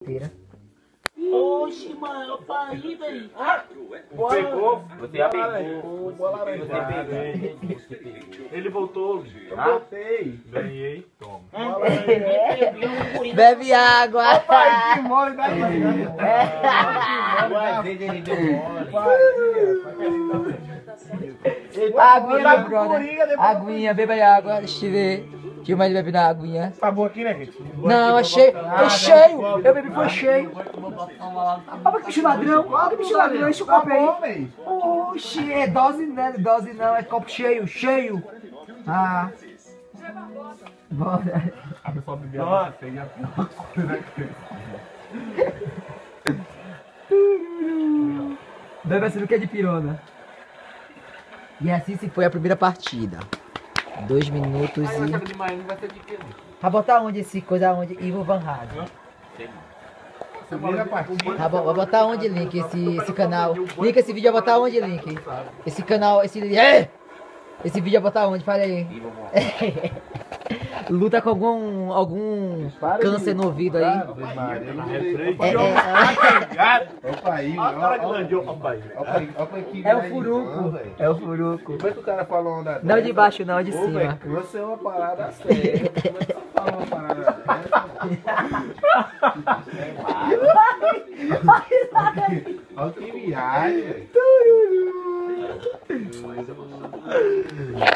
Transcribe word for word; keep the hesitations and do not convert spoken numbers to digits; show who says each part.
Speaker 1: Inteira.
Speaker 2: Oxi, mano, opa aí, velho.
Speaker 3: Pegou?
Speaker 4: Você já pegou.
Speaker 3: Bola
Speaker 4: Você pegou.
Speaker 3: Ele voltou. Eu
Speaker 4: Ah?
Speaker 3: voltei. Ganhei. Toma.
Speaker 1: Bebe água.
Speaker 3: Pai, que mole da
Speaker 4: Duas vezes ele deu mole.
Speaker 1: Aguinha, meu brother. Aguinha, beba aí água. Deixa eu ver. Deixa eu mais beber na aguinha.
Speaker 3: Tá bom aqui, né, gente?
Speaker 1: Não, é cheio. Foi cheio. Eu bebi, foi cheio. Olha que bicho ladrão. Olha que bicho ladrão. Enche o copo aí. Oxi, é dose, né? Dose não, é copo cheio, cheio. Ah. Bora.
Speaker 3: A pessoa bebeu a feia.
Speaker 1: Bebe essa que é de pirona. E assim se foi a primeira partida. Dois minutos e... Vai botar onde esse coisa onde? Ivo Van Halen.
Speaker 3: Primeira partida.
Speaker 1: Tá bom, vai botar onde link esse, esse canal? Link esse vídeo, vai botar onde link? Esse canal, esse... É! Esse vídeo vai botar onde? Fala aí. Luta com algum, algum câncer no ouvido aí. É, é,
Speaker 3: Opa aí,
Speaker 4: Olha a cara grande, opa aí.
Speaker 1: é o furuco. É o furuco.
Speaker 3: Como é que o cara falou onda
Speaker 1: Não de baixo não, de
Speaker 3: Ô,
Speaker 1: cima.
Speaker 3: velho, você é uma parada séria. Como é que você fala uma parada dessa? Olha que viagem, velho.